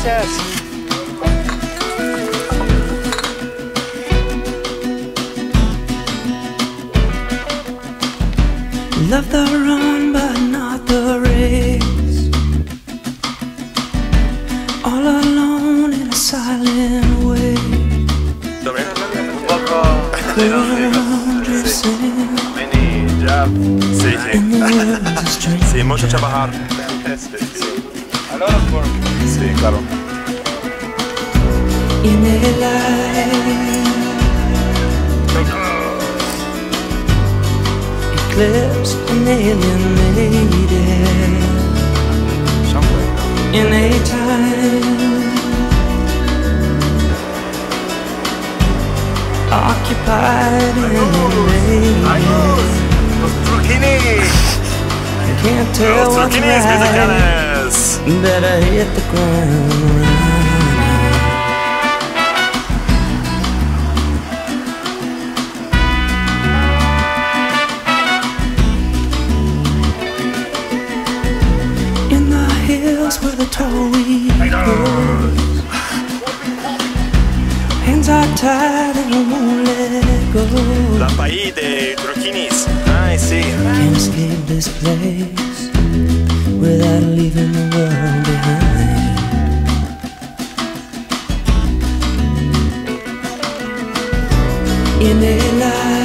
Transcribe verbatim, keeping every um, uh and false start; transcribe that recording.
Gracias. Love the run but not the race, all alone in a silent way. Un poco mini job. Sí, sí. Sí, mucho trabajar. A lot of work. Sí, claro. In a life eclipsed and alienated, in a time occupied and invaded. Los truquinis. I can't tell Los what's truquinis right. mexicanos. Better hit the ground. In the hills where the tall weed grows, hands are tied and I won't let go. La país de truquinis. Ay, sí. Can't escape this place without leaving the world behind. In a life